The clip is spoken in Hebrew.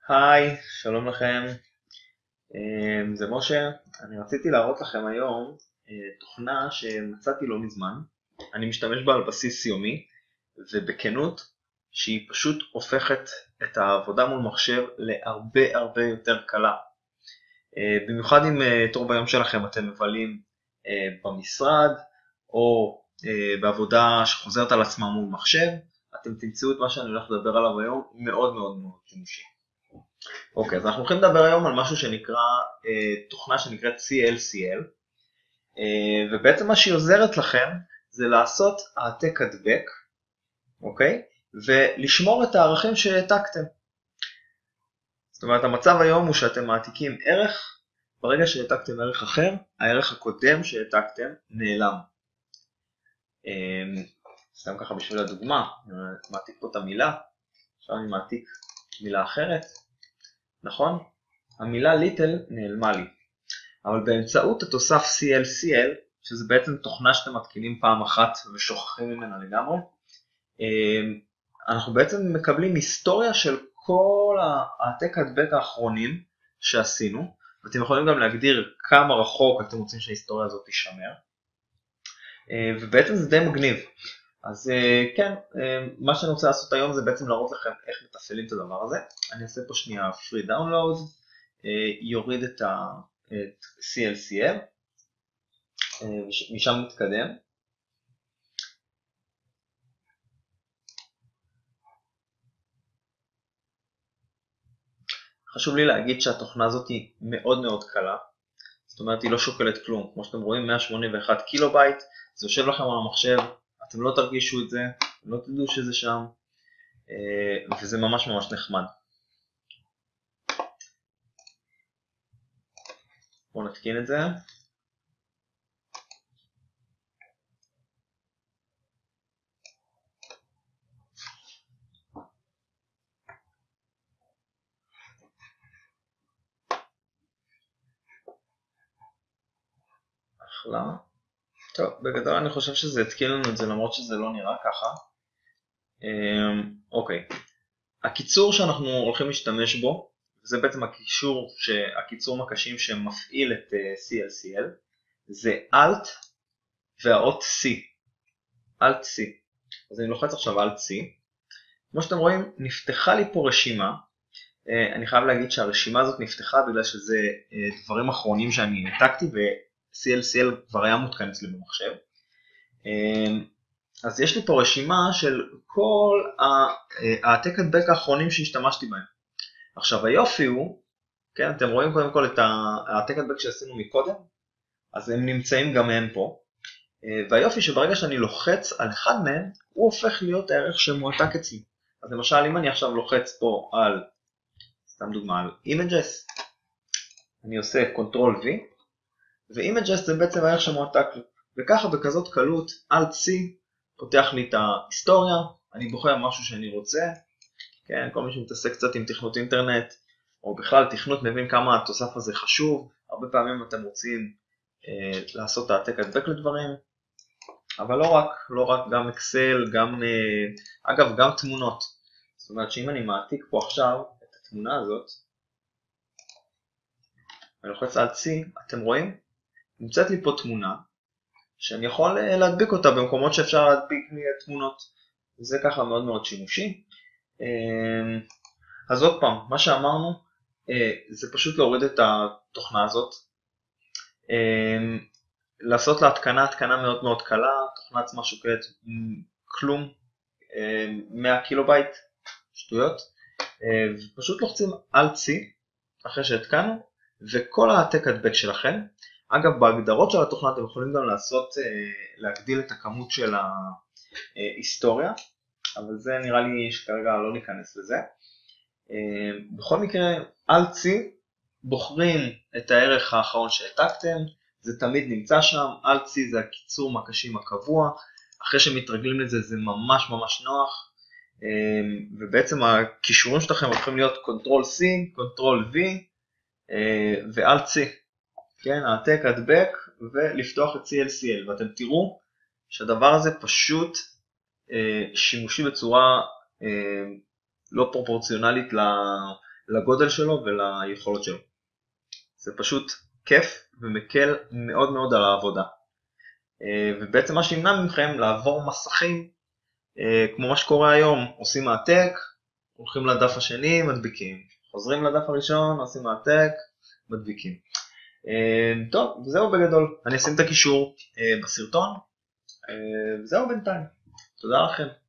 היי, שלום לכם, זה משה. אני רציתי להראות לכם היום תוכנה שמצאתי לא מזמן. אני משתמש בה על בסיס יומי, ובכנות שהיא פשוט הופכת את העבודה מול מחשב להרבה הרבה יותר קלה. במיוחד אם תור ביום שלכם אתם מבלים במשרד, או בעבודה שחוזרת על עצמה מול מחשב, אתם תמצאו את מה שאני הולך לדבר עליו היום מאוד מאוד מאוד שימושי. אוקיי, אז אנחנו הולכים לדבר היום על משהו שנקרא, תוכנה שנקראת CLCL, ובעצם מה שהיא עוזרת לכם זה לעשות העתק הדבק, אוקיי? ולשמור את הערכים שהעתקתם. זאת אומרת, המצב היום הוא שאתם מעתיקים ערך, ברגע שהעתקתם ערך אחר, הערך הקודם שהעתקתם נעלם. סתם ככה בשביל הדוגמה, אני מעתיק פה את המילה, עכשיו אני מעתיק מילה אחרת. נכון? המילה little נעלמה לי. אבל באמצעות התוסף CLCL, שזה בעצם תוכנה שאתם מתקינים פעם אחת ושוכחים ממנה לגמרי, אנחנו בעצם מקבלים היסטוריה של כל העתק הדבק האחרונים שעשינו, ואתם יכולים גם להגדיר כמה רחוק אתם רוצים שההיסטוריה הזאת תישמר, ובעצם זה די מגניב. אז כן, מה שאני רוצה לעשות היום זה בעצם להראות לכם איך מתפעלים את הדבר הזה. אני אעשה פה שנייה free download, יוריד את CLCL, משם נתקדם. חשוב לי להגיד שהתוכנה הזאת היא מאוד מאוד קלה, זאת אומרת היא לא שוקלת כלום. כמו שאתם רואים, 181 קילובייט, זה יושב לכם על המחשב, אתם לא תרגישו את זה, אתם לא תדעו שזה שם, וזה ממש ממש נחמד. בואו נתקין את זה. אחלה. טוב, בגדול אני חושב שזה התקין לנו את זה, למרות שזה לא נראה ככה. אוקיי. הקיצור שאנחנו הולכים להשתמש בו, זה בעצם הקיצור מקשים שמפעיל את CLCL, זה Alt והאות C. Alt C. אז אני לוחץ עכשיו Alt C. כמו שאתם רואים, נפתחה לי פה רשימה. אני חייב להגיד שהרשימה הזאת נפתחה בגלל שזה דברים אחרונים שאני העתקתי, ו-CLCL כבר היה מותקן אצלי במחשב. אז יש לי פה רשימה של כל העתק הדבק האחרונים שהשתמשתי בהם. עכשיו היופי הוא, כן, אתם רואים קודם כל את העתק הדבק שעשינו מקודם, אז הם נמצאים גם הם פה. והיופי שברגע שאני לוחץ על אחד מהם, הוא הופך להיות הערך שמועתק אצלי. אז למשל, אם אני עכשיו לוחץ פה על, סתם דוגמה, על Images, אני עושה Ctrl V, ו-Images זה בעצם הערך שמועתק לי. וככה בכזאת קלות, Alt C פותח לי את ההיסטוריה, אני בוחר משהו שאני רוצה, כן, כל מי שמתעסק קצת עם תכנות אינטרנט, או בכלל תכנות מבין כמה התוסף הזה חשוב, הרבה פעמים אתם רוצים לעשות העתק הדבק לדברים, אבל לא רק, גם אקסל, אגב, גם תמונות. זאת אומרת שאם אני מעתיק פה עכשיו את התמונה הזאת, אני לוחץ על C, אתם רואים? נמצאת לי פה תמונה, שאני יכול להדביק אותה במקומות שאפשר להדביק תמונות. זה ככה מאוד מאוד שימושי. אז עוד פעם, מה שאמרנו, זה פשוט להוריד את התוכנה הזאת, לעשות לה התקנה מאוד מאוד קלה, התוכנה עצמה שוקלת כלום, 100 קילובייט, שטויות, ופשוט לוחצים Alt C, אחרי שהתקנו, וכל העתק הדבק שלכם. אגב, בהגדרות של התוכנה אתם יכולים גם להגדיל את הכמות של ההיסטוריה, אבל זה נראה לי שכרגע לא ניכנס לזה. בכל מקרה, Alt C, בוחרים את הערך האחרון שהעתקתם, זה תמיד נמצא שם. Alt C זה הקיצור מקשים הקבוע, אחרי שמתרגלים לזה זה ממש ממש נוח, ובעצם הקישורים שלכם הולכים להיות Ctrl C, Ctrl V ו-Alt C, כן, העתק הדבק ולפתוח את CLCL, ואתם תראו שהדבר הזה פשוט שימושי בצורה לא פרופורציונלית לגודל שלו וליכולות שלו. זה פשוט כיף ומקל מאוד מאוד על העבודה. ובעצם מה שימנע מכם לעבור מסכים, כמו מה שקורה היום, עושים מעתק, הולכים לדף השני, מדביקים. חוזרים לדף הראשון, עושים מעתק, מדביקים. טוב, זהו בגדול. אני אשים את הקישור בסרטון, וזהו בינתיים. תודה לכם.